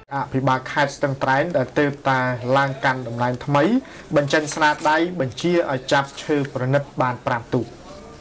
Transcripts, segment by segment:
ភិបាលខេត្តស្ទឹងត្រែងដែលទើបតែឡើងកាន់តំណែងថ្មីបញ្ចេញស្នាដៃបញ្ជាឲ្យចាប់ឈើប្រណិតបាន5ទូក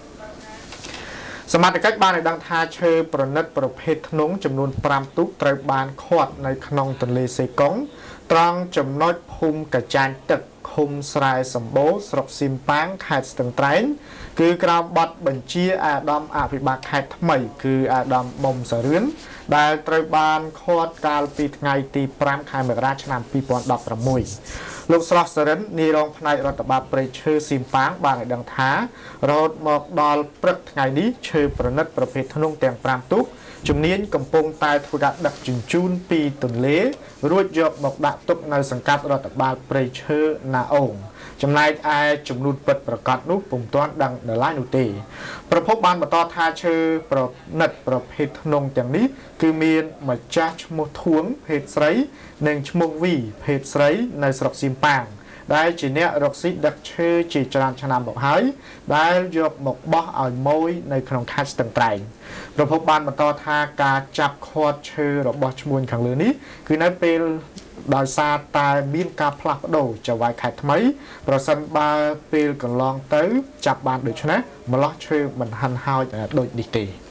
សមត្ថកិច្ចបានឲ្យដឹងថាឈើប្រណិតប្រភេទធ្នង់ចំនួន5ទូកត្រូវបានឃាត់នៅក្នុងទន្លេសេកុងត្រង់ចំណុចភូមិកាចាញ់ទឹកឃុំស្រែសម្បូរស្រុកសៀមប៉ាងខេត្តស្ទឹងត្រែងគឺក្រោមបទបញ្ជាអាដាមអភិបាលខេត្តថ្មីគឺអាដាមមុំសារឿនដែលត្រូវបានឃាត់កាលពីថ្ងៃទី5ខែមករាឆ្នាំ2016លោកស្រស់សរិននាយរងផ្នែករដ្ឋបាលព្រៃឈើសៀមប៉ាងបានឲ្យដឹងថារហូតមកដល់ព្រឹកថ្ងៃនេះឈើប្រណិតប្រភេទធ្នង់ទាំង5ទូកជំនាញកំពុងតែធ្វើការដឹកជញ្ជូនពីទន្លេរួចយកមកដាក់ទុកនៅសង្កាត់រដ្ឋបាលព្រៃឈើណាអូងចំណែកឯចំនួនពិតប្រកបនោះពុំទាន់ដឹងដល់ឡើយនោះទេប្រភពបានបន្តថាឈើប្រណិតប្រភេទធ្នង់ទាំងនេះគឺមានម្ចាស់ឈ្មោះធួងភេទស្រីនិងឈ្មោះវីភេទស្រីនៅស្រុកសៀមប៉ាងដែលជាអ្នករកស៊ីដឹកឈើជាច្រើនឆ្នាំមកហើយដែលយកមកបោះឲ្យម៉ួយនៅក្នុងខេត្តស្ទឹងត្រែងប្រពន្ធបានបន្តថាការចាប់ឃាត់ឈើរបស់ឈ្មួញខាងលើនេះគឺនៅពេលដោយសារតែមានការផ្លាស់ប្ដូរចៅហ្វាយខេត្តថ្មីប្រសិនបើពេលកន្លងទៅចាប់បានដូច្នេះម្លោះឈើមិនហិនហោចដូចនេះទេ